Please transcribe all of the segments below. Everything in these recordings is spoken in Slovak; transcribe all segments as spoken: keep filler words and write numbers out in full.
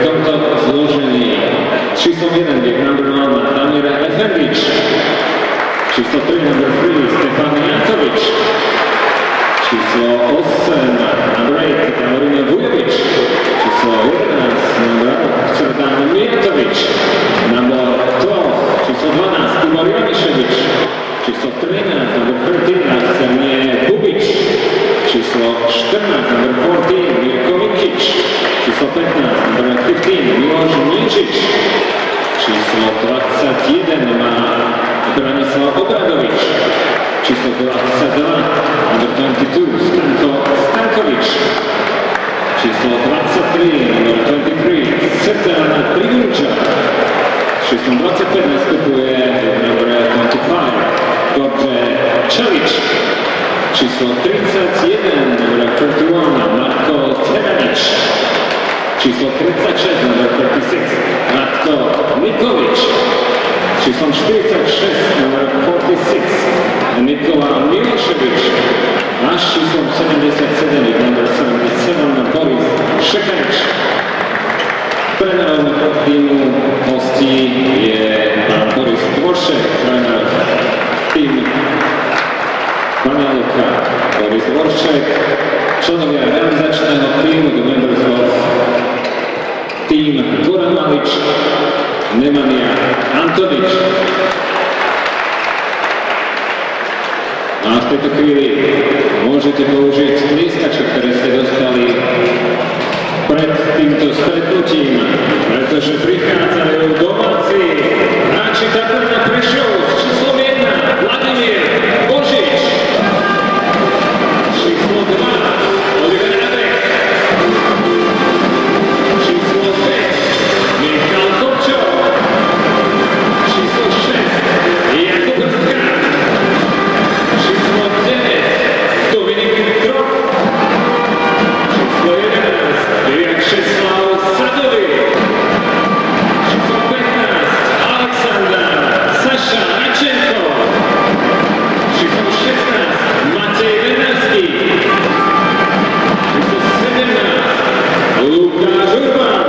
tomto zložení číslo jeden, big number one, Damir Efendić, číslo tri, number three, Stefan Janković, číslo osem, number eight, Davorin Vujović, číslo jedenásť, number Srdan Mijatović, number twelve, číslo dvanásť, Tibor Janišević, číslo trinásť, number thirteen, Arsenije Bubić, číslo štrnásť, number fourteen, Mirko Mikić, číslo pätnásť, number fifteen, Miloš Minčić, číslo dvadsaťjeden má Branislav Obradović, číslo dvadsaťdva, number twenty-two, Stanko Stanković, číslo dvadsaťtri, number twenty-three, Srdan Tribunča, číslo dvadsaťpäť nastupuje number twenty-five, Gorje Čelić, číslo tridsaťjeden, number thirty-one, Marko Cveranič, číslo tridsaťšesť, number thirty-six, Ratko Nikolić, číslom štyridsaťšesť, number forty-six, Nikola Milošević, náš číslom sedemdesiatsedem, number seventy-seven, Boris Šekanič. Trénerom týmu hostí je pán Boris Dvoršek, tréner týmu Banja-Luka Boris Dvoršek, členovia realizačného týmu, the members of team Goran Malić, Nemanja Antonić. A v tejto chvíli môžete použiť lístkače, ktoré ste dostali pred týmto stretnutím, pretože prichádzajú domáci hráči Tatrana Prešov s číslom jedna, Vladimír Božič, číslo dva, Oliver Adek, číslo päť, Michal Kopčov, číslo šesť, Jakub Hrstka, číslo deväť, Dominik Trok, číslo jedenásť, Vyacheslav Sadovi, číslo pätnásť, Aleksandr Saša Račenko, číslo šestnásť, Matej Venársky, číslo sedemnásť, Lukáš Urban,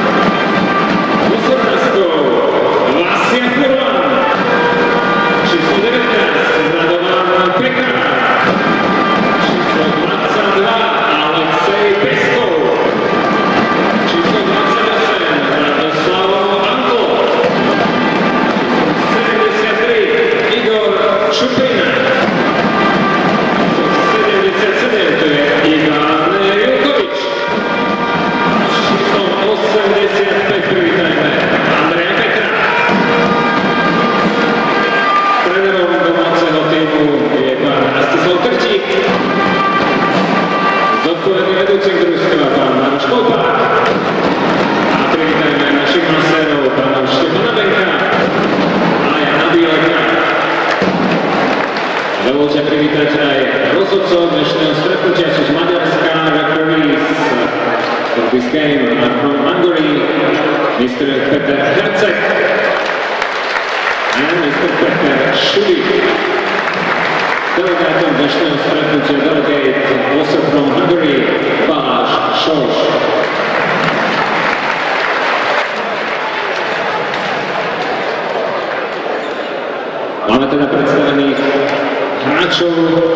osemnásť, Vasia Furlan, číslo devätnásť, Radovan Pekar, číslo dvadsaťdva, Alexej Peskov, číslo dvadsaťosem, Radoslav Anglo, číslo sedemdesiattri, Igor Čupina, číslo sedemdesiatsedem, to je Ivan Julkovič, číslo osemdesiatpäť, privítajme Andreja Petra. Trénerom domáceho týmu je pán Rastislav Trtík, zodpovedný vedúcim družstva pán Maroš Kolpák a privítajme našich masérov pána Štefana Benka a Jana Bíleka. Dovolte privítať aj rozhodcov dnešného stretnutia, sú z Maďarska, referees for this game are from Hungary, mister Peter Herceg and mister Peter Šulik. Delegátom dnešného stretnutia delegate also from Hungary, Balázs Sors. Máme teda predstavených hráčov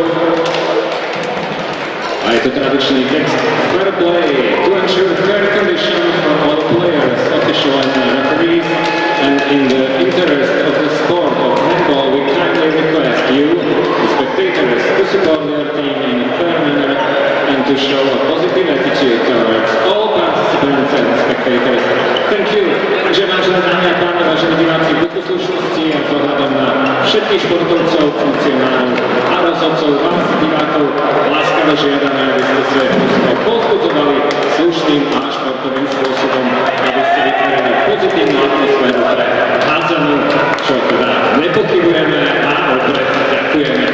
a je to tradičný text fair play to ensure fair conditions for all players, official and referees, and in the interest of the sport of handball we kindly request you, the spectators, to support their team in a fair manner and to show a positive attitude towards all participants and spectators. Thank you. Takže vážené dámy a páni, vážení diváci, v poslušnosti a vzhľadom na všetkých športovcov, funkcionárov a rozhodcov, vás, divákov, láskavo žiadame, aby ste svoje mužstvo povzbudzovali slušným a športovým spôsobom, aby ste vytvorili pozitívnu atmosféru pre hádzanú, čo teda nepochybujeme a opred ďakujeme.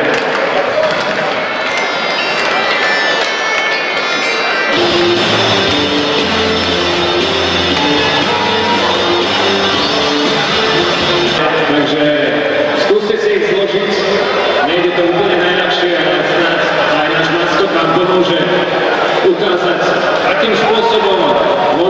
Takže skúste si ich zložiť, nejde to úplne najľahšie, ale snáď aj náš maskot vám pomôže ukázať, akým spôsobom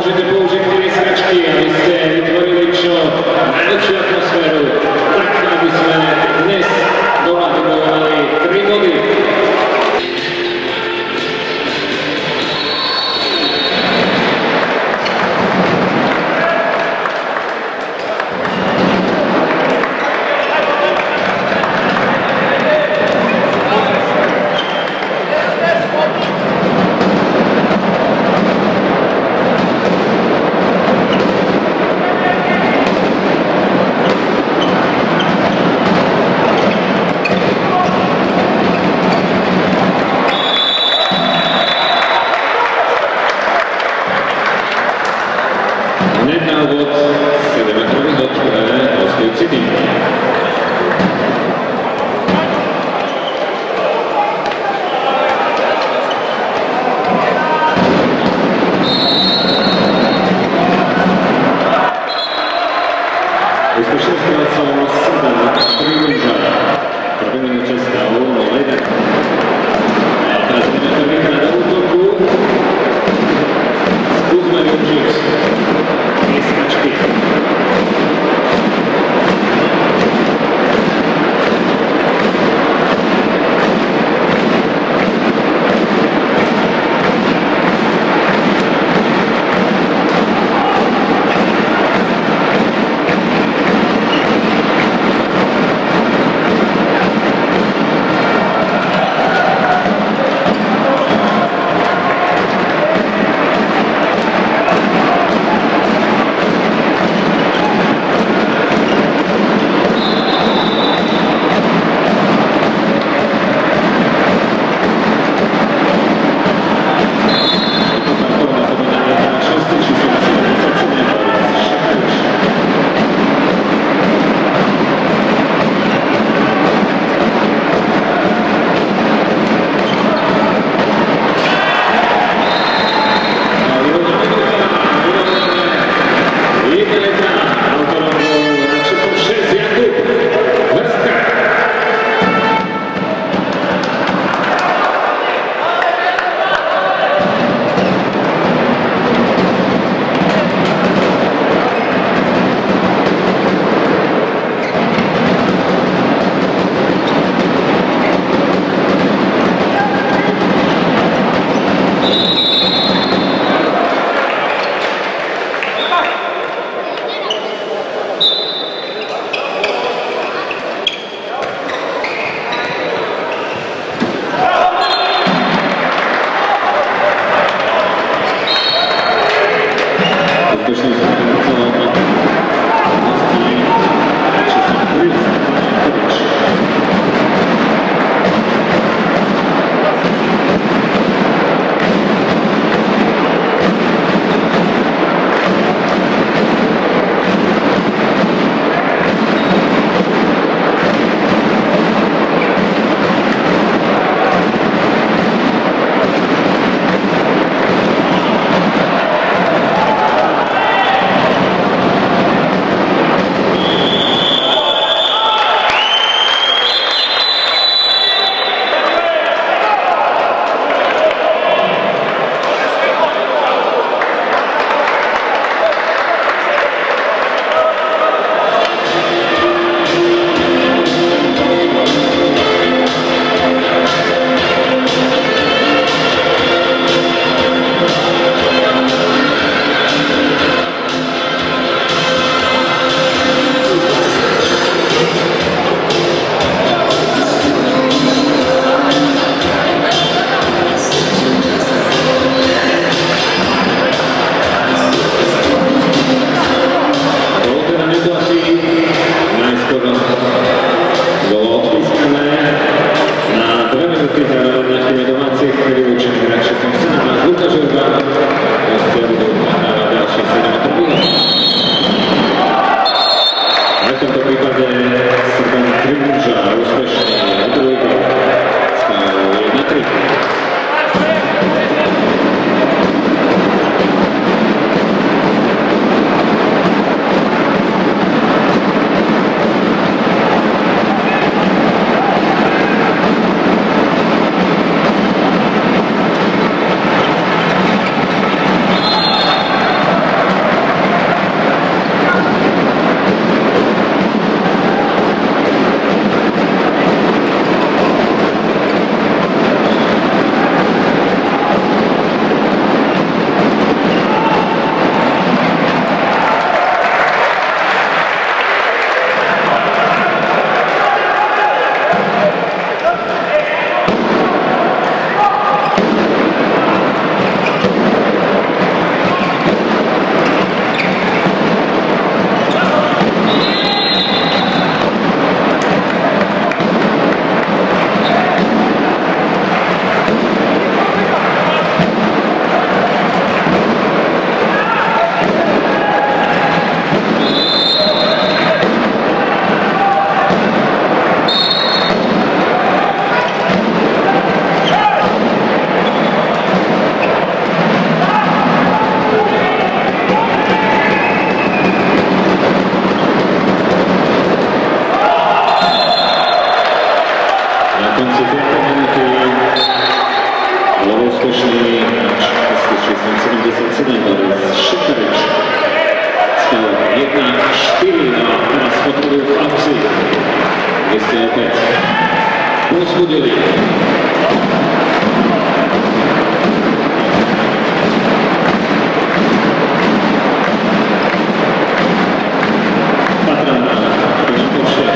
Hneď na úvod sedemmetrový hod pre hostujúci tým. Úspešne strácal sedem tri muža. V prvej minúte stavu nula jeden. A teraz budeme prvýkrát do útoku. Skúsme využiť pieskačky. štyri, no a teraz potrebujú chlapci. Kde ste opäť povzbudili. Patran na počte.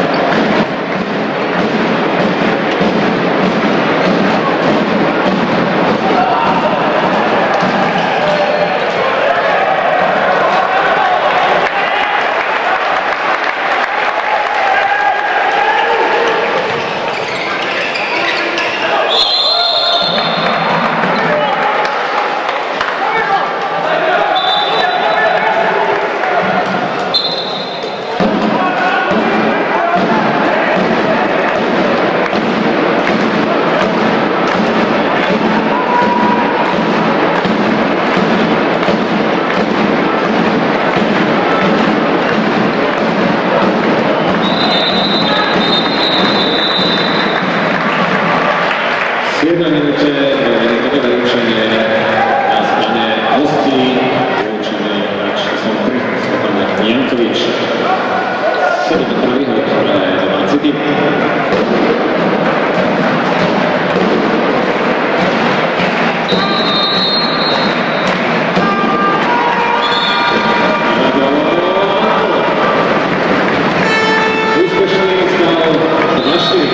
jedna minúte minútové vyručenie na strane hostí. Vyručený hráč číslom tri, Stefan Jankovič. sedem prvý hod pre domáci tým. Úspešný stal na štyri.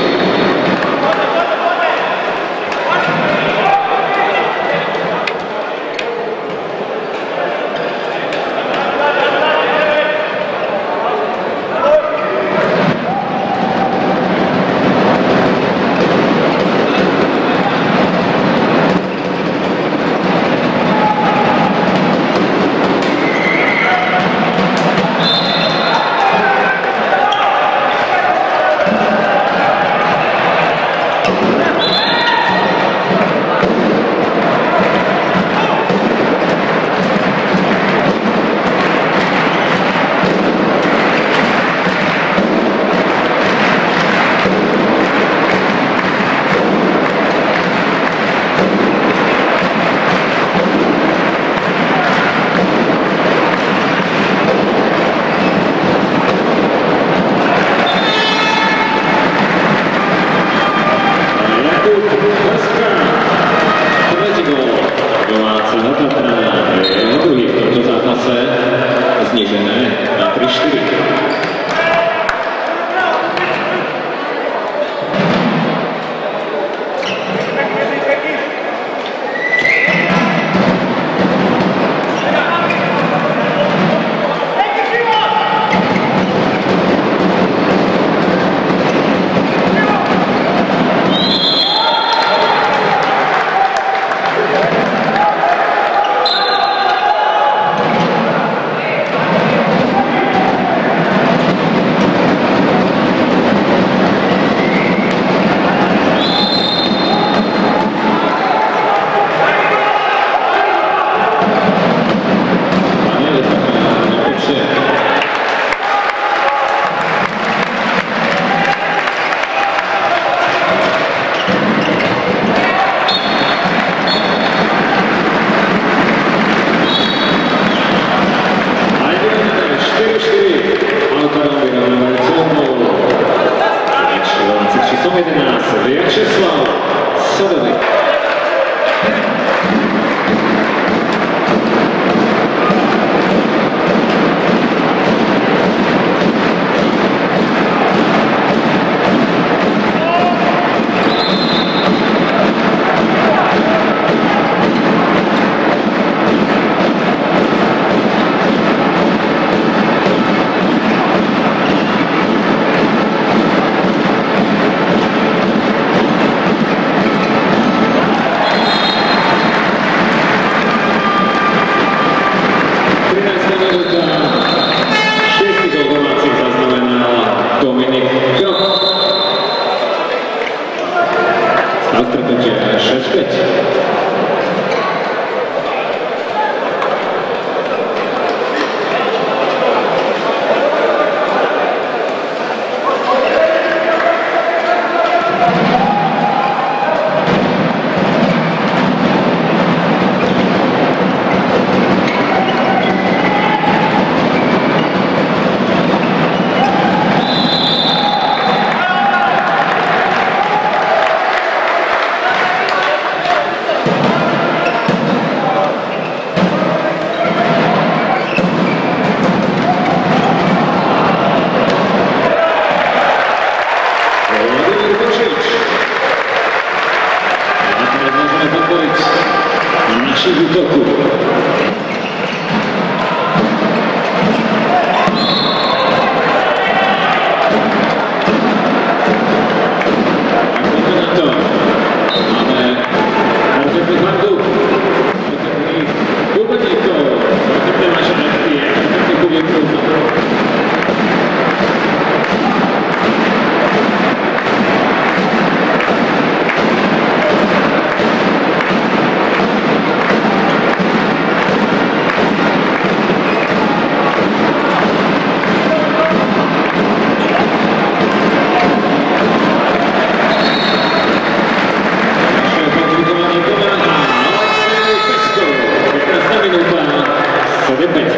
dvadsaťdeväť päť.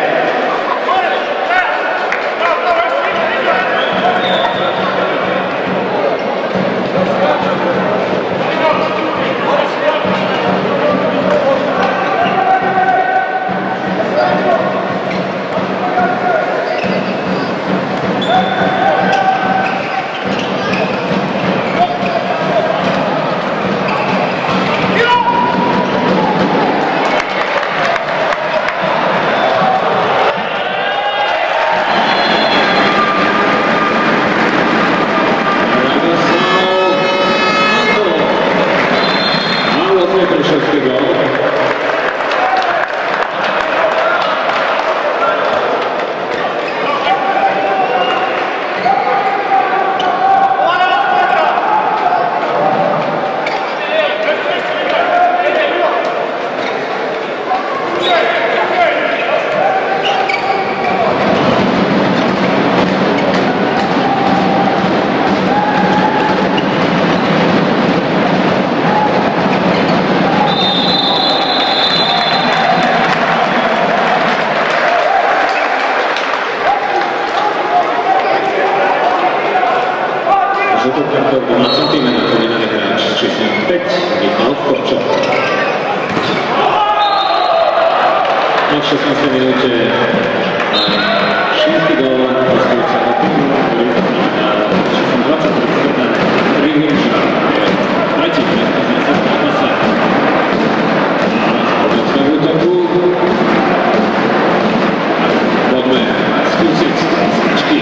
V šestnástej minúte šiesty gól hostujúceho týmu, ktorý znamená číslom dvadsaťtri Srdan Rivlinča, je tretí v neskaznej zápase. A v svojom útoku poďme skúsiť značky.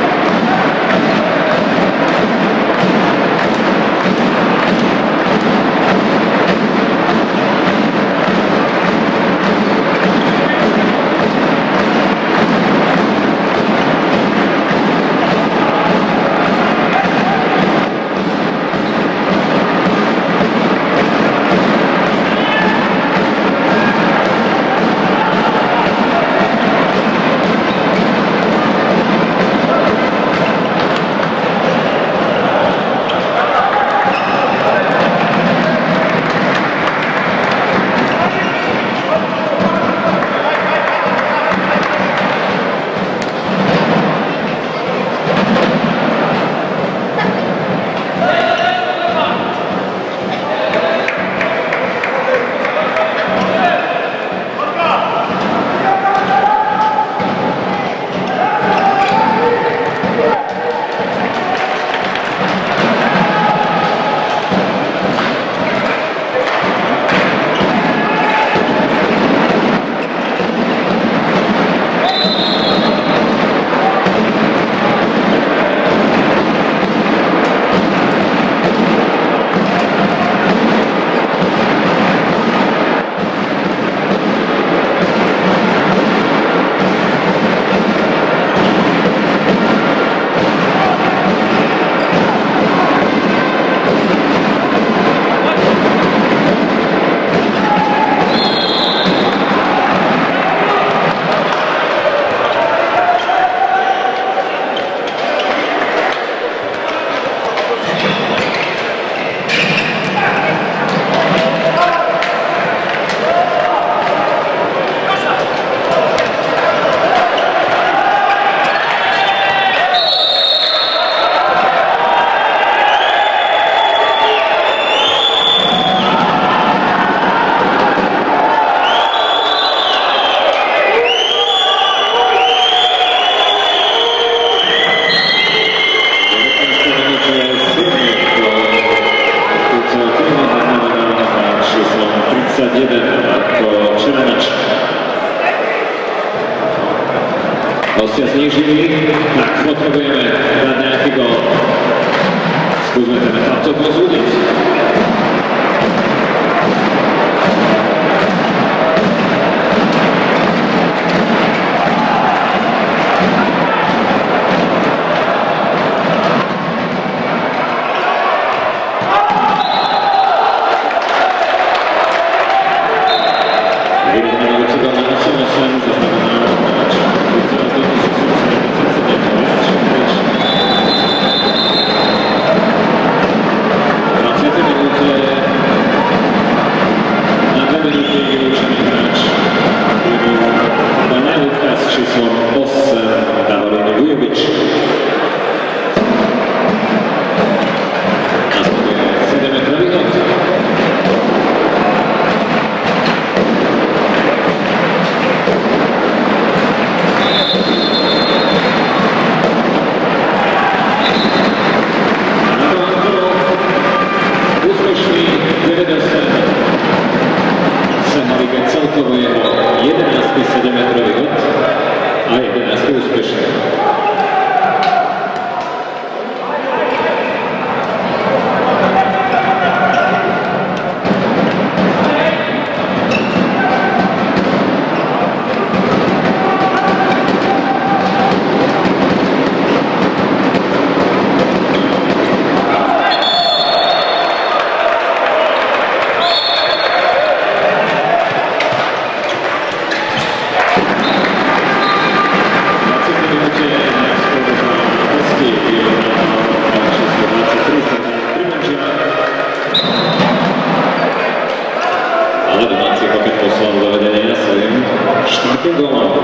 Hostia znížili, tak potrebujeme dať nejaký gól. Skúsme ten chlapcov pozúdiť. Vyrovnávajúci gól na osem osem zaznamenal v dvadsiatej minúte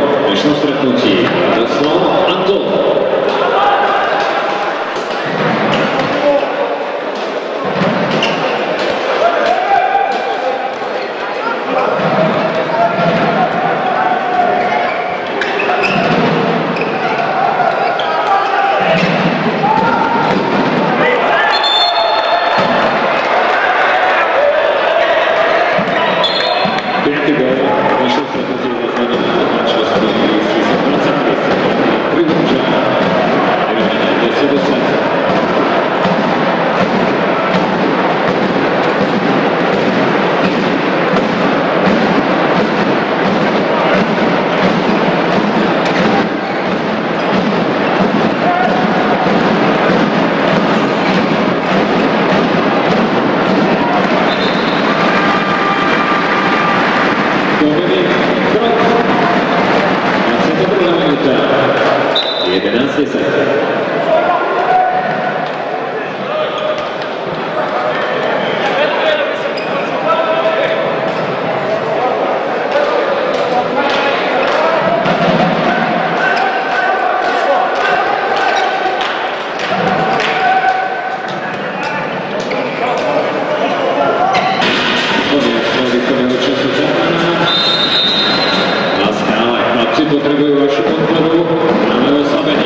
v dnešnom stretnutí Radoslav Antol. jedenáct deset. Potrebujú vašu podporu, máme oslabení.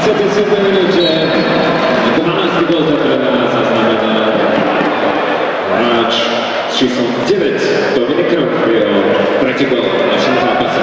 dvadsiatej minúte dvanásty gól pre nás zaznamenal hráč s číslom deväť Dominik Krok, jeho tretí gól v našom zápase.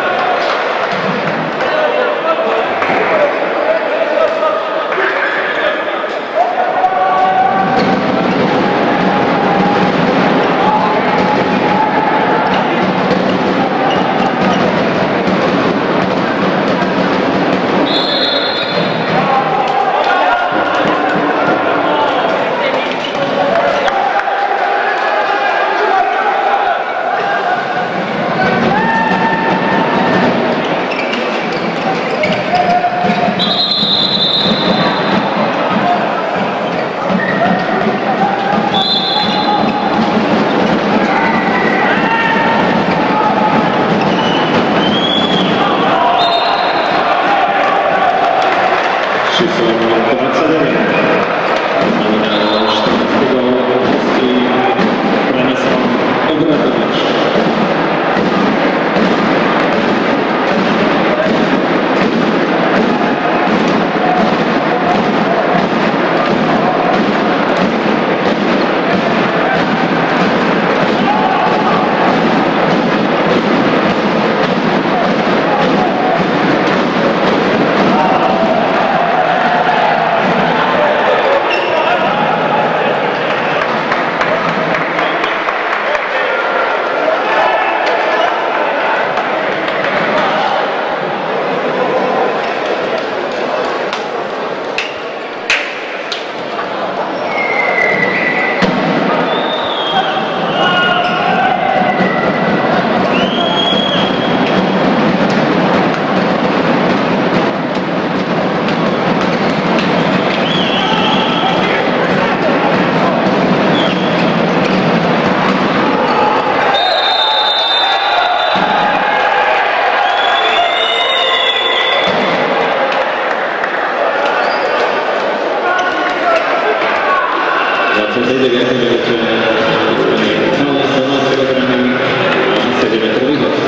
Číslo dvadsaťdeväť znamená štrnásty gól hostí Branislav Obradovič. dvadsiatej deviatej minúte dostane Michal z domácej obrany a sedemmetrový hod.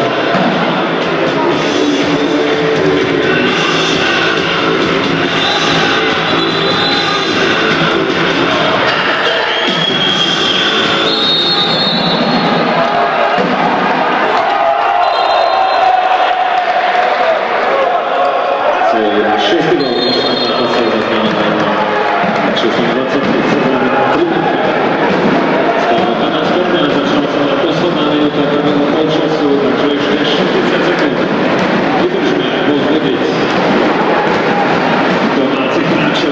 Šiestý gól v našom zápase zaznamenal číslom dvadsaťsedem Stále dvanásť a začala sa na posledná minúta prvého polčasu, takže ešte šesťdesiat sekúnd. Vydržme povzbudiť domácich hráčov.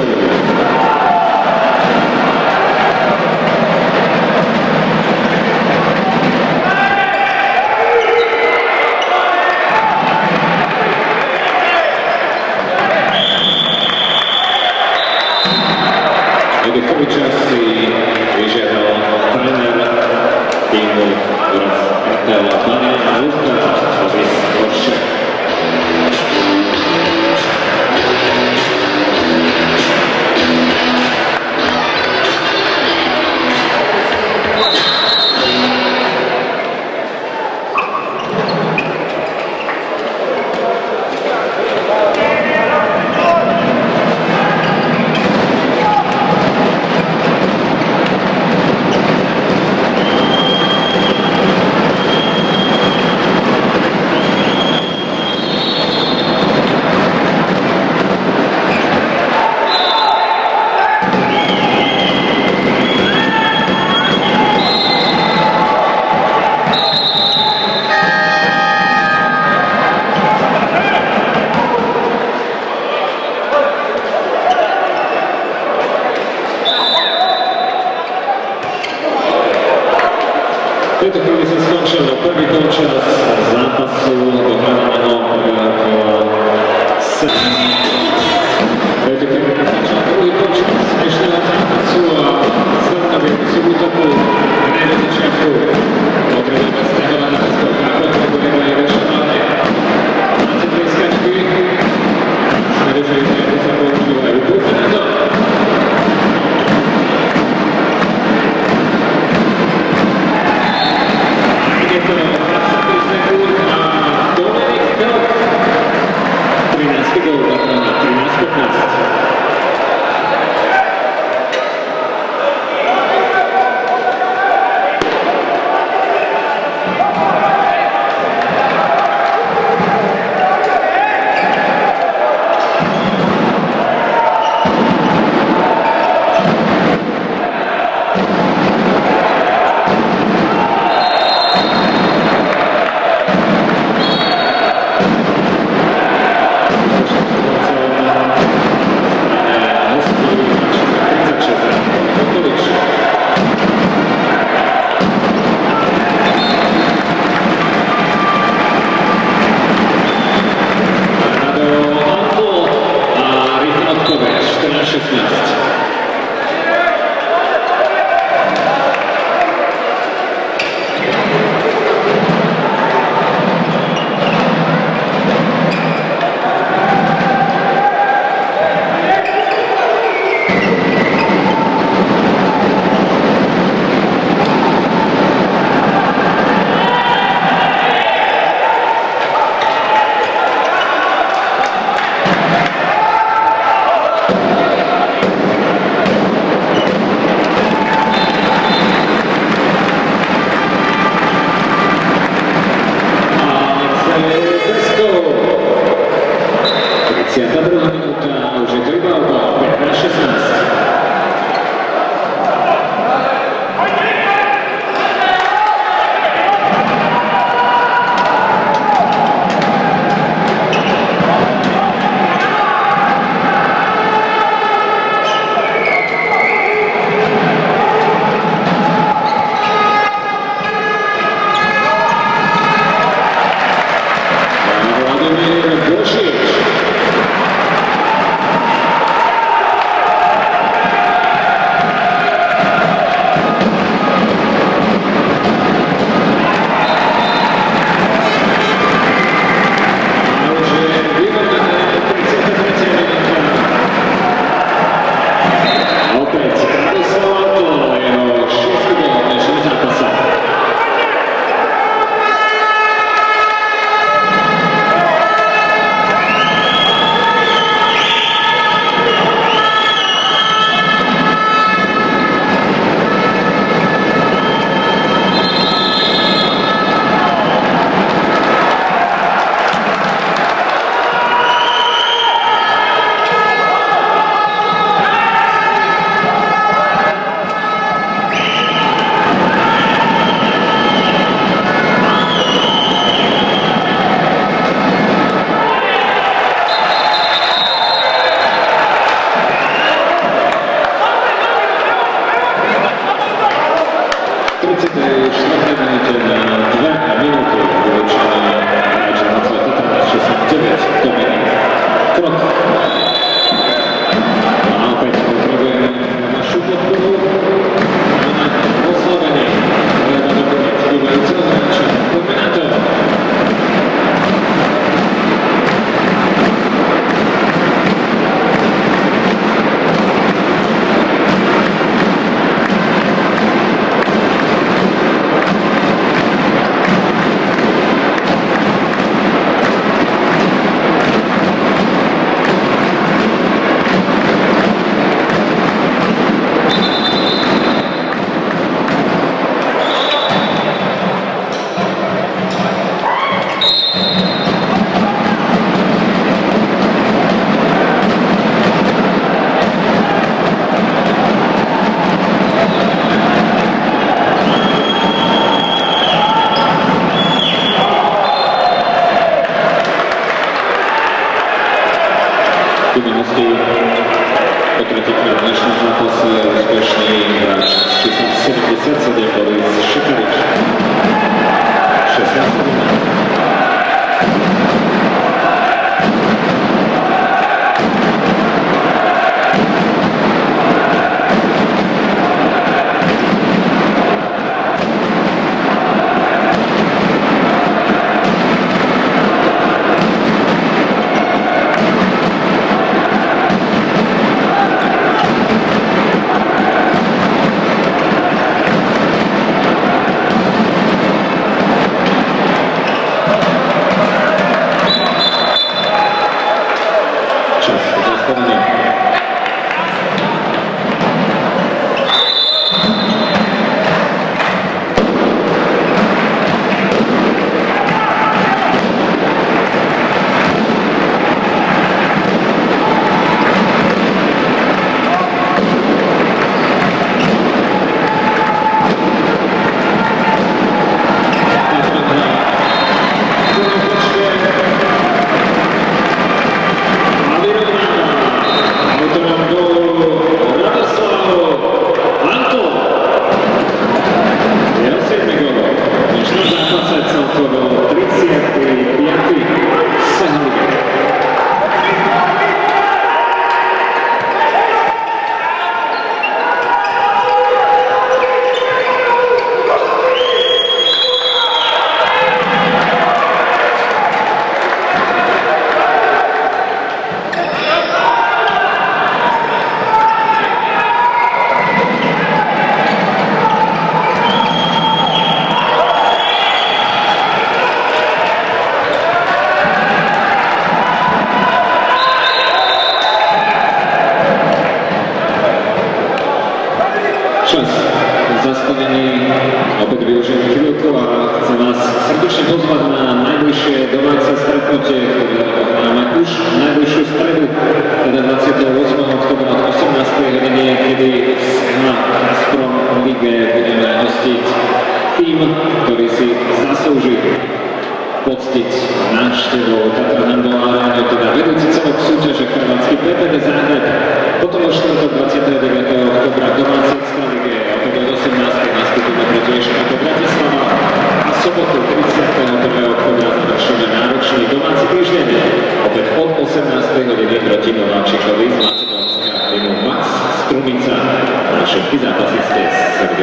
tridsiata druhá minúta a už je to iba oba, pätnásť šestnásť.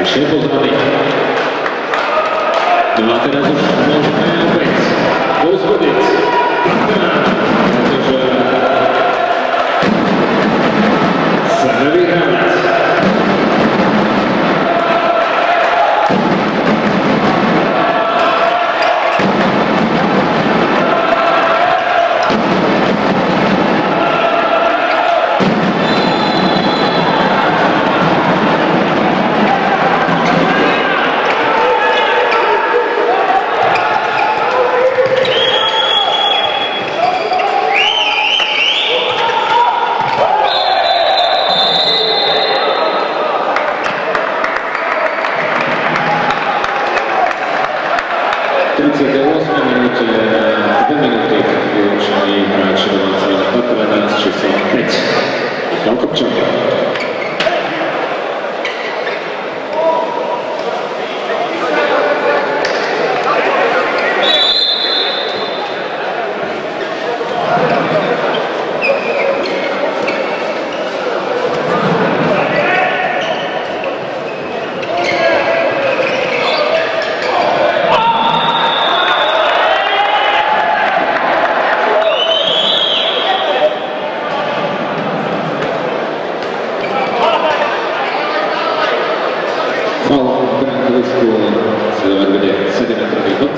prišiel pozvaný. No a teraz už môžeme opäť povzbudiť partnera, pretože chceme vyhrávať. V tridsiatej ôsmej minúte dve minúty vyučení hráči domáceho Tatrana s číslom päť. Michal Kopčan. Faul v brankovisku sledovať bude sedemmetrový bod.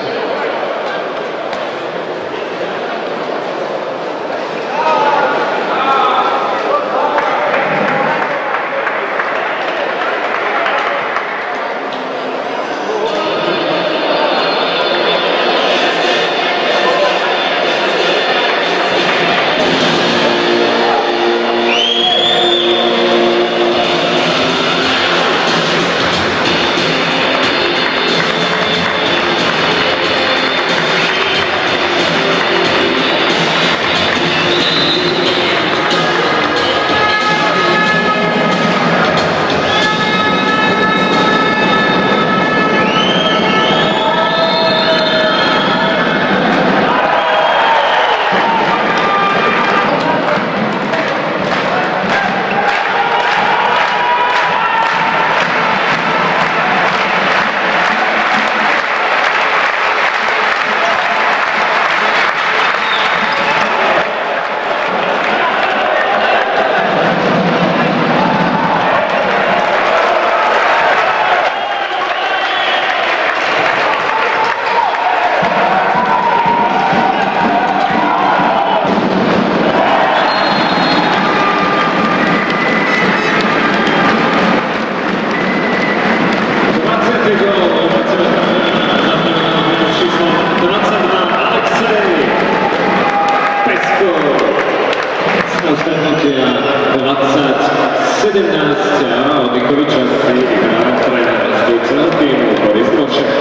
dvadsať sedemnásť a od Nikoviča si vyhrá tréner rozhodujúceho týmu Boris Dvořák.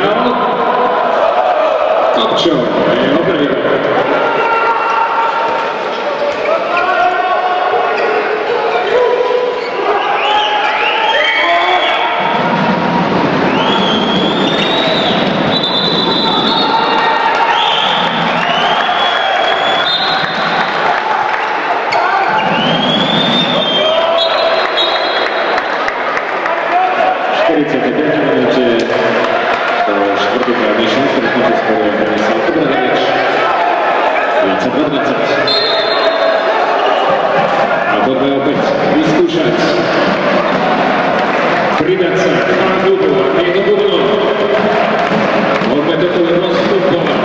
vyhral Kopčo, jeho prvý gól. A poďme opäť vyskúšať. Pridať sa na klubu a nie do budno. Poďme toto rozpumpovať.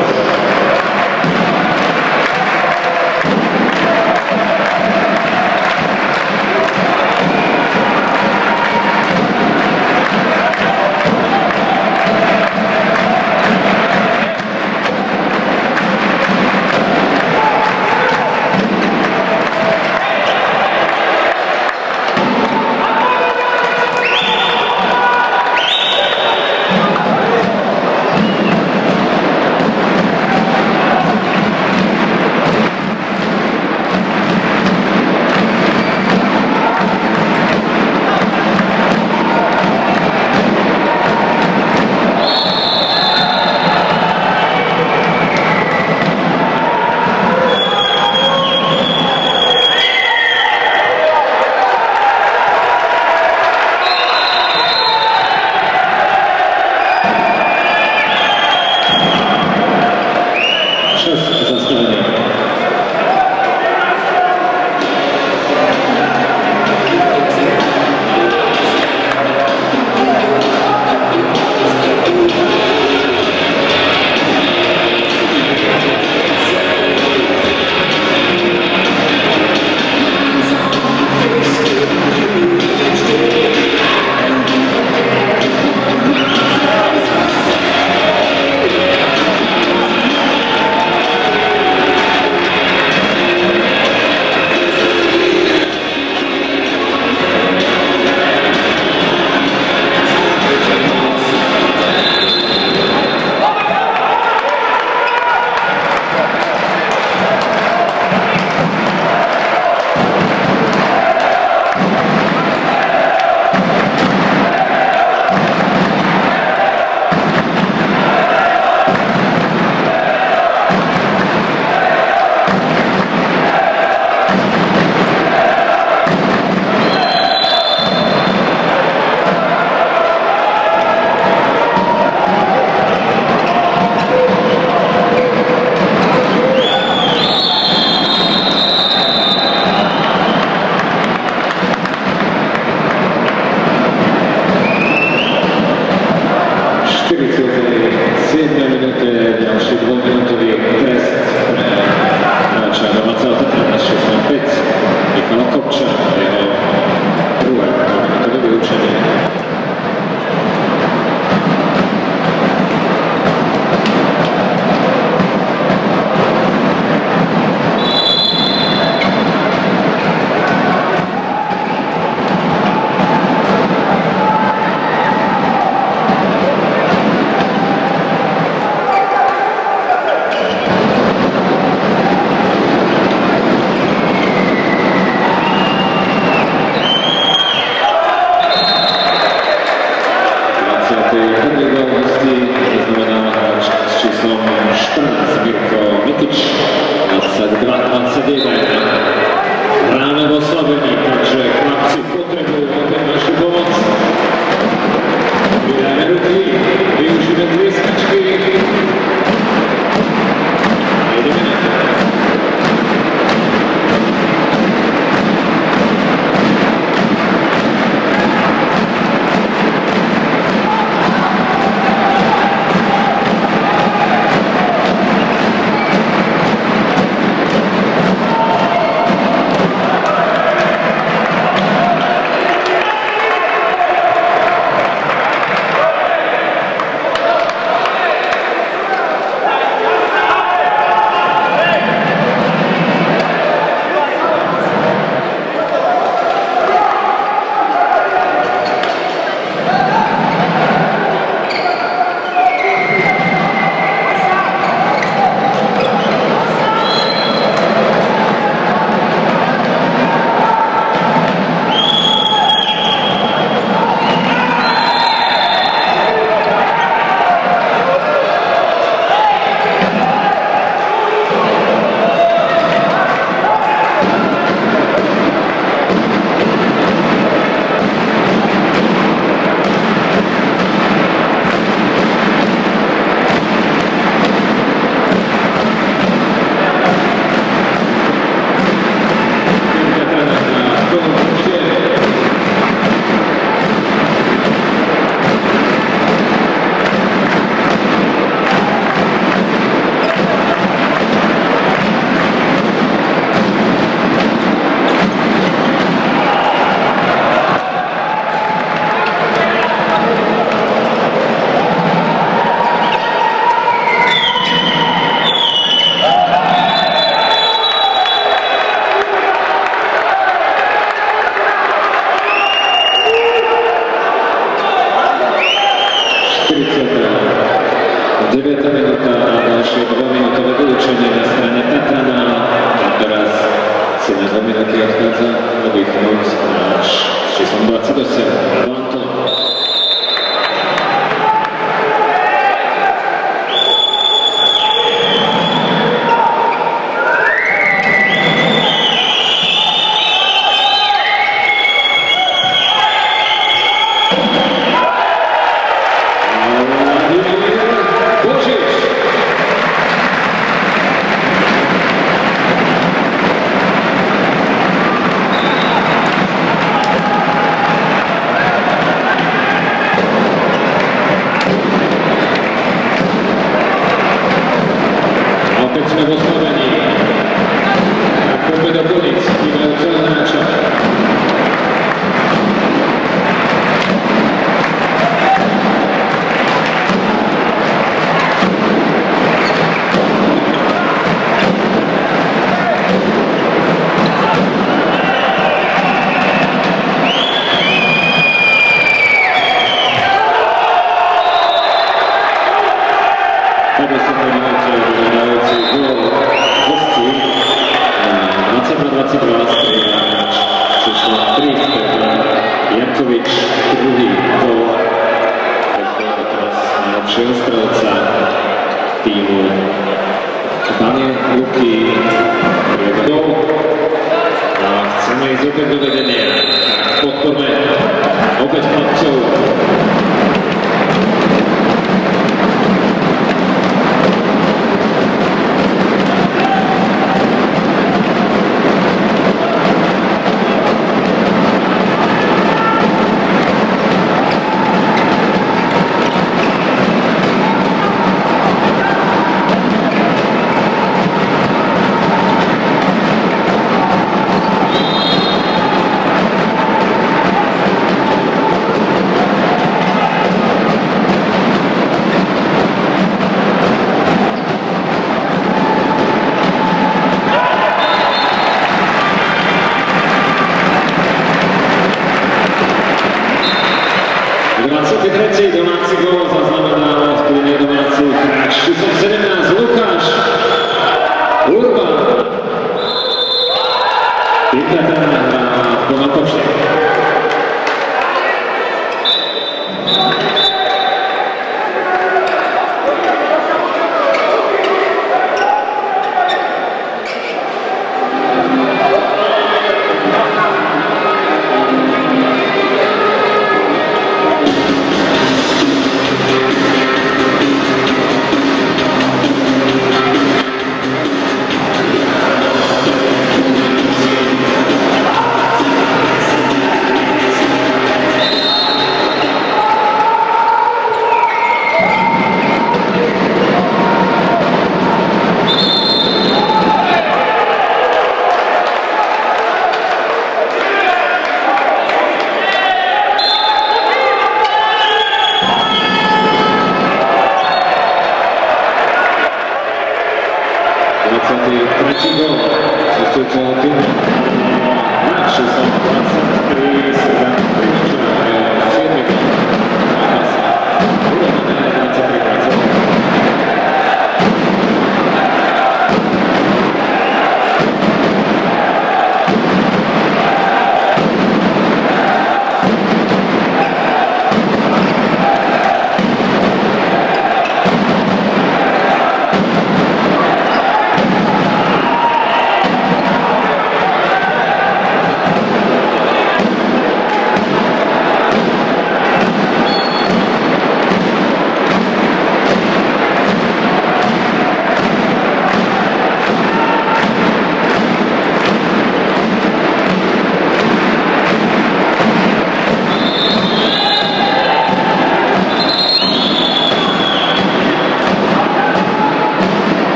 deviata minúta a ďalšie dvojminútové vylúčenie na strane Tatrana. A teraz si na dve minúty odchádza oddychnúť hráč s číslom dvadsaťosem. Anton.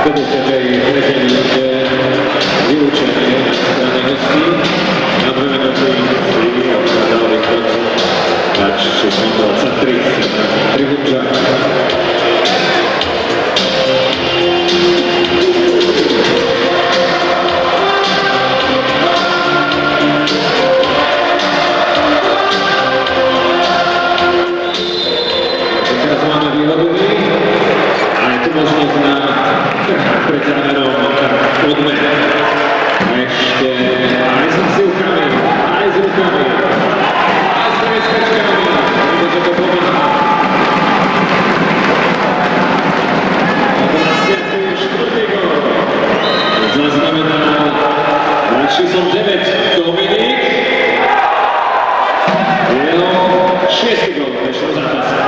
Vtedy sa tej tretej minúte vylúčenie na strane hostí. Na dve minúty si obkladal východ hráč číslo dvadsaťtri Tribunčák. Možnosť na pred záverom odmen. A ešte aj s silkami, aj s rukami, aj s nebezpečkami, pretože to pomáha. A dvadsiaty štvrtý gól zaznamená hráč číslom deväť Dominik. Jeho šiesty gól v dnešnom zápase.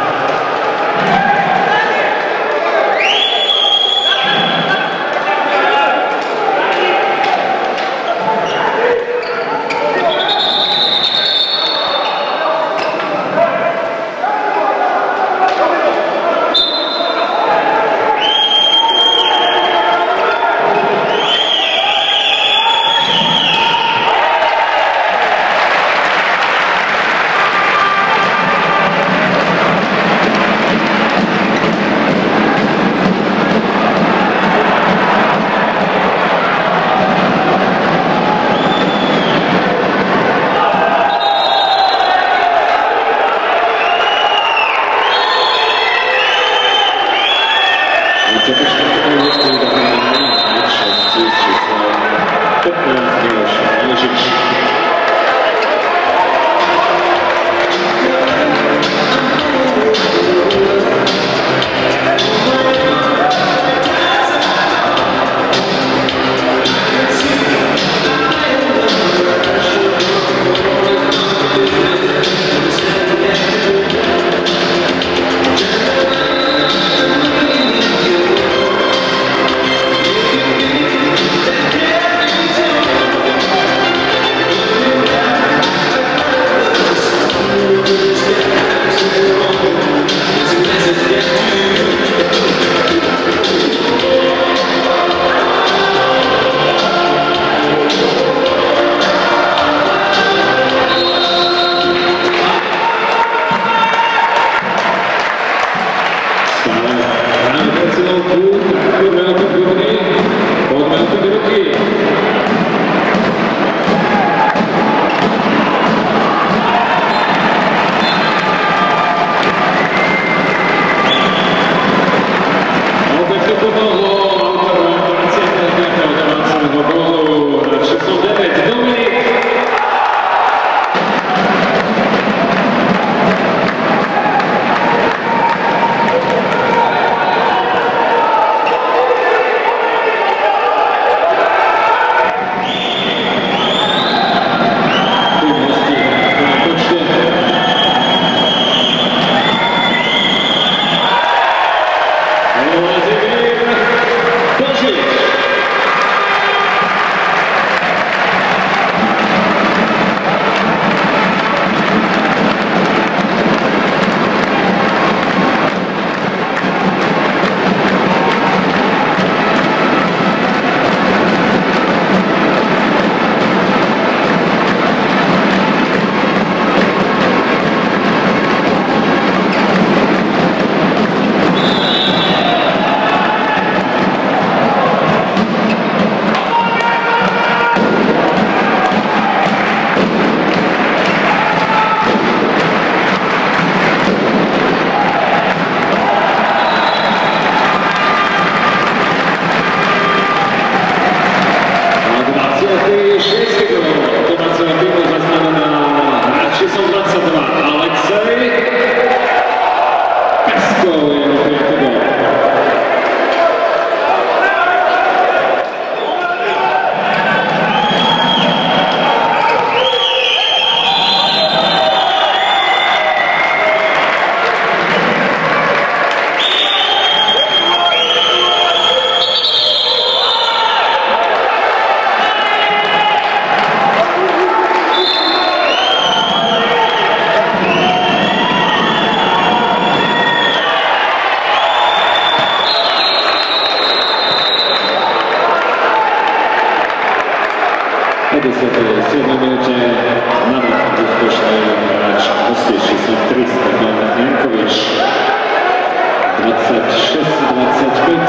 päťdesiatej siedmej minúte na vrch úspešný hráč hostí číslo tri Stefan Jankovič. dvadsaťšesť dvadsaťpäť.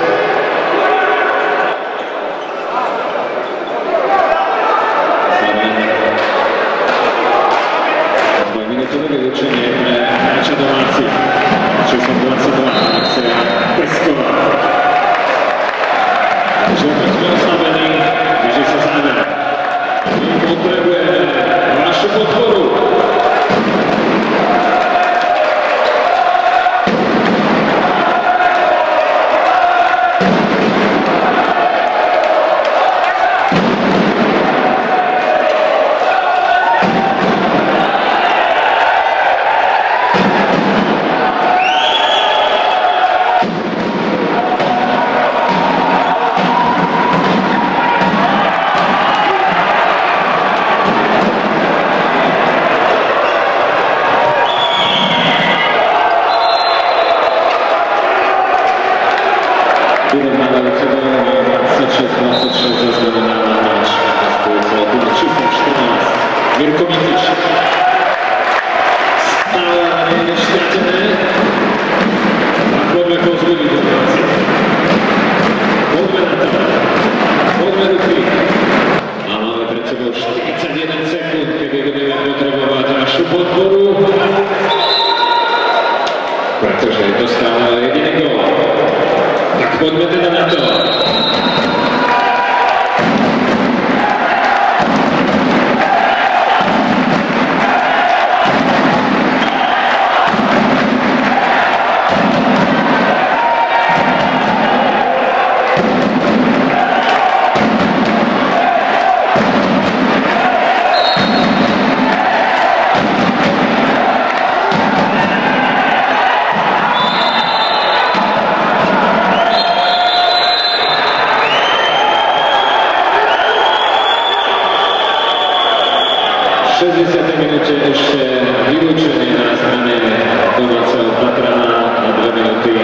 Dvojminútové vylúčenie pre hráča domáci číslom dvadsaťdva Alexeja Pesková. Takže opäť sme oslabení, blíži sa záver. Potrebujeme vašu podporu. dvadsaťšesť dvadsaťšesť zaznamenáva hráč hostujúceho týmu číslo štrnásť Mirko Michič. Stále nie je nešťatené. A poďme pozbudiť domáci. Poďme na to. Poďme ruky. A máme pred sebou štyridsaťjeden sekúnd, kedy budeme potrebovať našu podporu. Pretože je to stále jediný gól. Tak poďme teda na to. V šesťdesiatej minúte ešte vylúčenie na strane domáceho Tatrana na dve minúty.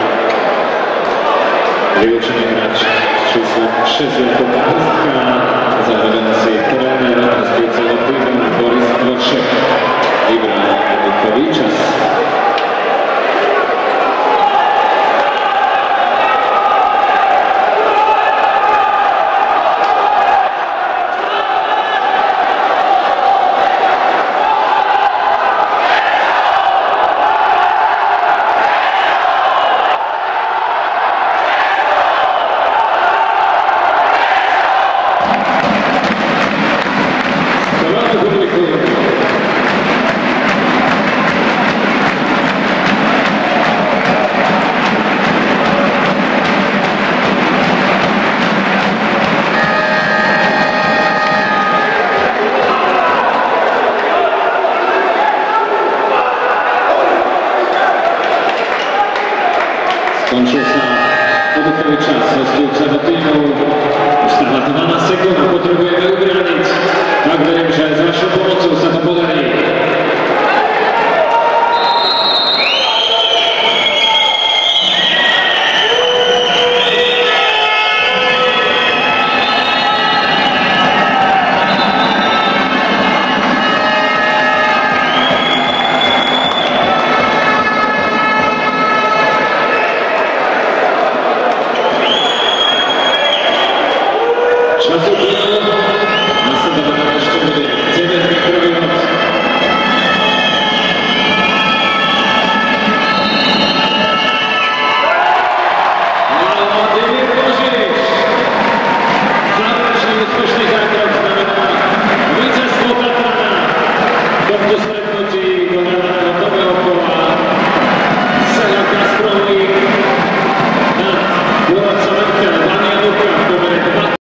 Vylúčený hráč číslo šesť Jakub Prstka, zároveň si tréner hostujúceho týmu Boris Dvoček vybral jednotkový čas. Skončil sa obytkový čas hostujúceho týmu. Ostáva dvanásť sekúnd a potrebujeme ubrániť. Tak verím, že aj s vašou pomocou sa to podarí. Čas uplynul, nasledovať ešte bude deväť mikrominút. No,